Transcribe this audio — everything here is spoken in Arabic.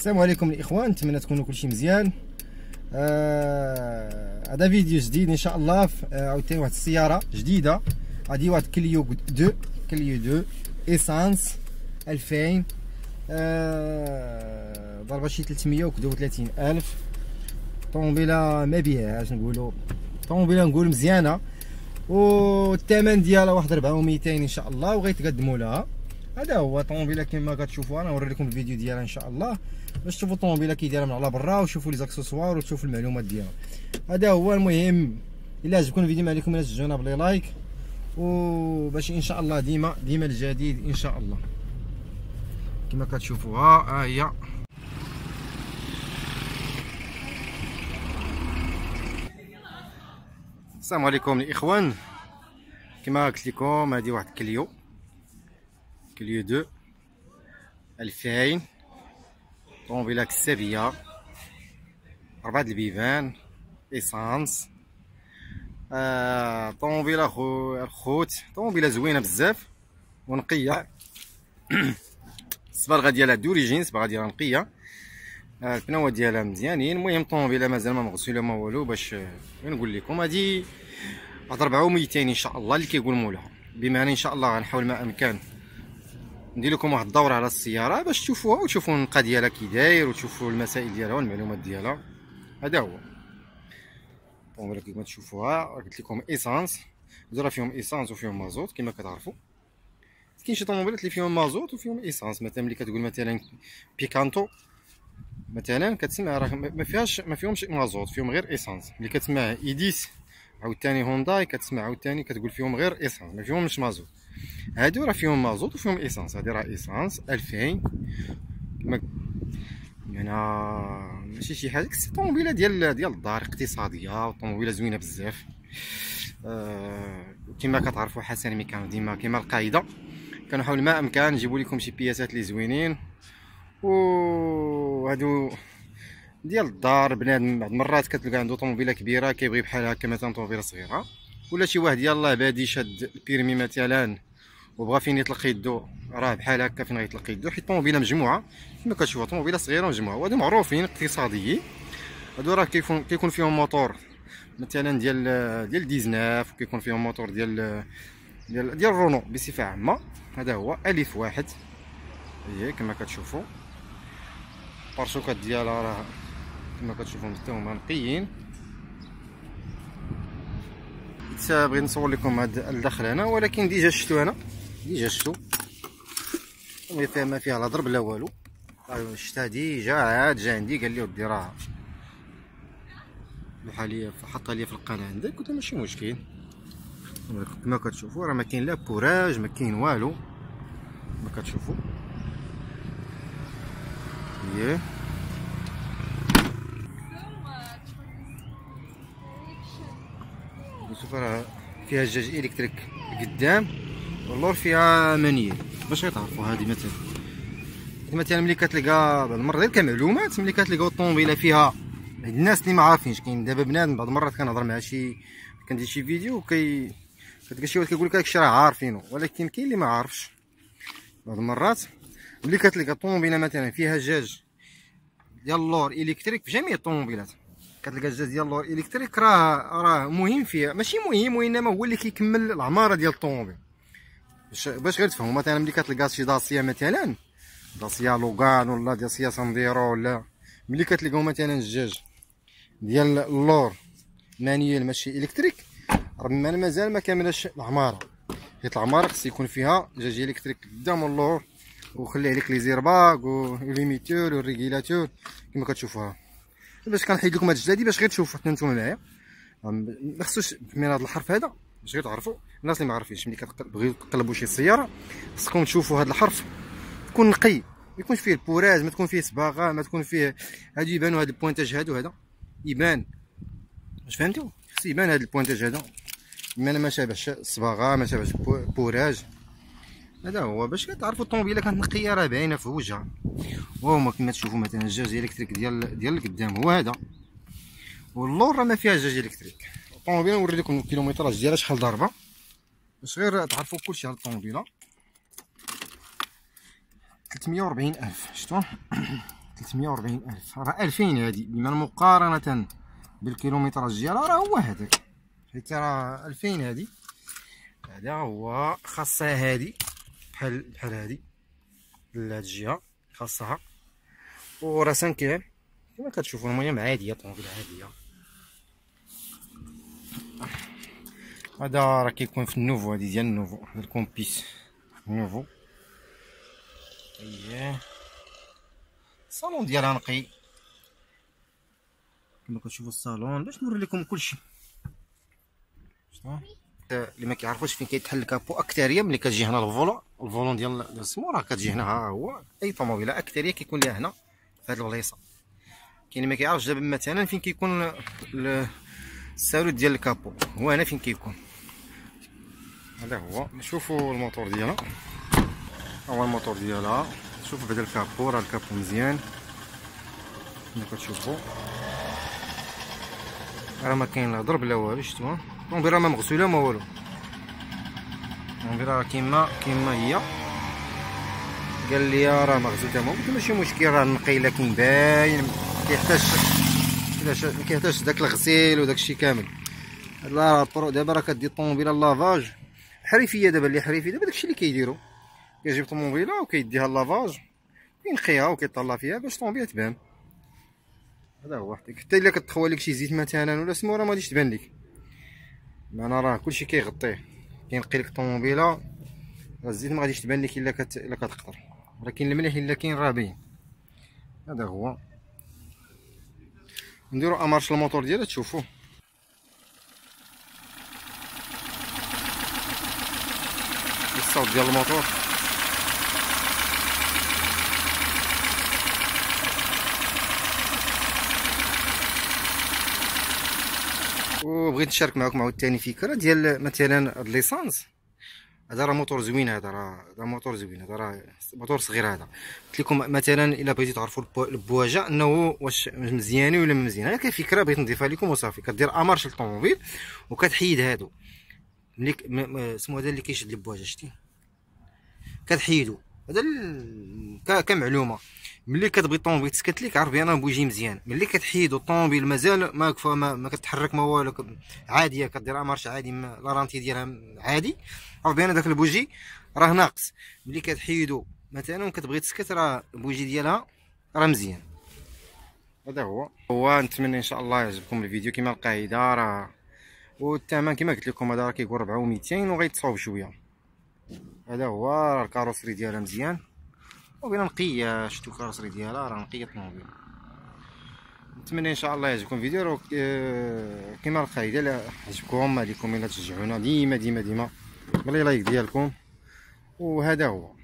السلام عليكم الاخوان، نتمنى تكونوا كلشي مزيان. هذا فيديو جديد ان شاء الله. عاوتاني واحد السياره جديده، هذه واحد كليو 2 ايسانس 2000 ضربه شي 330 الف. طوموبيله ما بيهاش، نقولوا طوموبيله نقول مزيانه، والثمن ديالها واحد 4200 ان شاء الله، وغيتقدموا لها. هذا هو طوموبيله كما كتشوفوا. انا نوري لكم الفيديو ديالها ان شاء الله باش تشوفوا الطوموبيله كي دايره من على برا، وتشوفوا لي زاكسسوار وتشوفوا المعلومات ديالها. هذا هو المهم. الا عجبكم الفيديو ما عليكم الا تشجعونا بلي لايك، وباش ان شاء الله ديما الجديد ان شاء الله. كما كتشوفوها ها هي. السلام عليكم الاخوان، كما قلت لكم هذه واحد كليو 2 2000 طوموبيله كسابيه، 4 البيبان ايسانس. طوموبيله الخوت، طوموبيله زوينه بزاف ونقيه. الصباغه ديالها دوريجين، الصباغه ديالها نقيه، البناوات ديالها مزيانين. المهم طوموبيله مازال ما مغسوله ما والو. باش نقول لكم هذه واحد 4200 ان شاء الله اللي كيقول مولاها. بما ان شاء الله غنحاول ما امكن ندير لكم واحد الدوره على السياره باش تشوفوها وتشوفوا النقا ديالها كي داير، وتشوفوا المسائل ديالها والمعلومات ديالها. هذا هو الطوموبيله كيما تشوفوها. قلت لكم ايسانس، راه فيهم ايسانس وفيهم مازوت كما كتعرفوا. كاين شي طوموبيلات اللي فيهم مازوت وفيهم ايسانس. مثلا ملي كتقول مثلا بيكانتو مثلا كتسمع راه ما فيهمش مازوت، فيهم غير ايسانس. ملي كتسمع ايديس عاوتاني هونداي كتسمع عاوتاني كتقول فيهم غير ايسانس، ما فيهمش مازوت. هادو راه فيهم مازوت وفيهم ايسانس. هادي راه ايسانس 2000 كما يعني ماشي شي حاجه. الطوموبيله ديال الدار اقتصاديه، وطوموبيله زوينه بزاف. كما كتعرفوا حسن ميكانو ديما كما القاعده كنحاول ما امكن نجيبوا لكم شي بياسات اللي زوينين. وهادو ديال الدار. بنادم بعض المرات كتلقى عنده طوموبيله كبيره كيبغي بحال هكا مثلا طوموبيله صغيره، ولا شي واحد يلاه بادي شاد البيرمي مثلا وبغى فين يطلق يدو، راه بحال هكا فين غيطلق يدو، حيت طوموبيله مجموعه كما كتشوفوا. طوموبيله صغيره ومجموعه، وهادو معروفين اقتصاديين. هادو راه كيكون فيهم موتور مثلا ديال 19، وكيكون فيهم موتور ديال رونو بصفه عامه. هذا هو الف واحد هي كما كتشوفوا. البارشوكات ديالها راه كما كتشوفوا حتى هما نقيين. بغيت نصور لكم هاد الداخل هنا، ولكن ديجا شفتو انا ما فيها لا ضرب لا والو. شفتها ديجا عاد جا عندي قال لي ودي راه بحال حطها لي في القناه عندك. قلت له ماشي مشكل. كما كتشوفوا راه ما كاين لا بوراج ما كاين والو كما كتشوفوا. هي شوف راه فيها الجاج الكتريك قدام، واللور فيها مانييل باش غتعرفوا. هذه مثلا ملي كتلقى بعض المرات غير كمعلومات، ملي كتلقاو الطوموبيله فيها الناس اللي ما عارفينش. كاين دابا بنادم بعض المرات كنهضر مع كندير شي فيديو كتلقى شي واحد كيقول لك هادشي راه عارفينه، ولكن كاين اللي ما عارفش. بعض المرات ملي كتلقى الطوموبيله مثلا فيها جاج ديال اللور الكتريك في جميع الطوموبيلات، كتلقى الجاز ديال اللور الكتريك راه مهم فيها، ماشي مهم وانما هو اللي كيكمل العماره ديال الطوموبيل. باش غير تفهموا، مثلا ملي كتلقى شي داسيا مثلا داسيا لوغان ولا داسيا سانديرو، ولا ملي كتلقاو مثلا الجاج ديال اللور مانييل ماشي الكتريك، راه مازال ما كاملاش العماره. حيت العماره خص يكون فيها جاج الكتريك قدام اللور، وخلي عليك لي زيرباك وليميتور والريغيلاتور كما كتشوفوها. باش كنحيد لكم هاد الجدادي باش غير تشوفوا حتى نتوما معايا. ما خصوش من هذا الحرف هذا باش غير تعرفوا. الناس اللي ما عارفينش ملي كتبغيو تقلبوا شي سياره خصكم تشوفوا هذا الحرف تكون نقي، ما يكونش فيه البوراج، ما تكون فيه صباغه، ما تكون فيه هادو يبانوا. هاد البوينتاج هذا يبان، واش فهمتوا؟ خص يبان هاد البوينتاج هذا، ما شابهش الصباغه، ما شابهش البوراج. هذا هو باش كتعرفوا الطوموبيله كانت نقيه راه باينه في وجهها. وهما كما تشوفوا مثلا الجاج الكتريك ديال القدام هو هذا، واللور راه ما فيها جاج الكتريك. الطوموبيله نوري لكم الكيلومتراج ديالها شحال ضاربه باش غير تعرفوا كلشي على الطوموبيله. 340 الف شفتوا. 340,000. راه 2000 هادي، بما مقارنة بالكيلومتراج ديالها راه هو هذاك، حيت راه 2000 هادي. هذا هو خاصها هادي بحال هادي لهاد الجهة خاصها، وراه 5 كما كتشوفوا. المهم عادية، طوموبيل عادية. هذا راه كيكون في النوفو، هادي ديال النوفو، هاد الكومبيس نوفو. اييه الصالون ديالها نقي كما كتشوفوا. الصالون باش نوري لكم كلشي. اللي ما كيعرفوش فين كيتحل الكابو اكتريه، ملي كتجي هنا الفولون ديال السمو راه كتجي هنا. ها هو اي طوموبيله اكتريه كيكون ليها هنا في هاد البلايصه. كاين اللي ما كيعرفش دابا مثلا فين كيكون الساروت ديال الكابو، هو هنا فين كيكون. هذا هو. نشوفوا الموتور ديالها، هو الموتور ديالها. شوفوا بعدا الكابو، راه الكابو مزيان كما كتشوفوا. راه ما كاين لا ضرب لا والو. شفتوها الطوموبيله ما مغسوله ما والو، الطوموبيله راه كيما هي. قال لي راه مغسول تمام، قلت ماشي مشكل، راه نقي، لكن باين كيحتاج داك الغسيل وداك الشيء كامل. لا دابا راه كدير الطوموبيله لافاج حريفيه. دابا اللي حريفي دابا داكشي اللي كيديروا، كيجيب طوموبيله وكيديها لافاج وينقيها وكيطلع فيها باش الطوموبيله تبان. هذا هو. حتى الا كتخوى لك شي زيت مثلا ولا سمو راه ما غاديش تبان لك، معنا راه كلشي كيغطيه. كينقي لك الطوموبيله، راه الزيت ما غاديش تبان لك الا كتقطر، ولكن المليح الا كاين راه باين. هذا هو. نديرو امارش الموتور ديالها تشوفوه. الصوت ديال الموتور وبغيت نشارك معكم عاوتاني فكره ديال مثلا هاد ليسانس. هذا راه موتور زوين، هذا راه موتور زوين، هذا راه موتور صغير. هذا قلت لكم مثلا الا بغيتي تعرفوا البواجه انه واش مزيانين ولا ما مزيان، هذا كفكره بغيت نضيفها لكم وصافي. كدير امارش للطوموبيل وكتحيد هادو ملي سمو هذا اللي كيشد البواجه، شتي كتحيدو. هذا كمعلومه، ملي كتبغي الطوموبيل تسكت لك عرف بان بوجي مزيان. ملي كتحيدو الطوموبيل مازال ما كتحرك ما والو، عاديه كدير امارش عادي، لا رانتي ديالها عادي، عرف بان داك البوجي راه ناقص. ملي كتحيدو مثلا وكتبغي تسكت راه البوجي ديالها راه مزيان. هذا هو. نتمنى ان شاء الله يعجبكم الفيديو كما القاعده. راه والثمن كما قلت لكم هذا راه كيقول 4200 وغيتصاوب شويه. هذا هو. راه الكاروسري ديالها مزيان وبينا نقيه. شفتوا الكاروسري ديالها راه نقيه الطوموبيل. نتمنى ان شاء الله يعجبكم الفيديو. كما القاعده الا عجبكم عليكم الا تشجعونا ديما بلي لايك ديالكم. وهذا هو.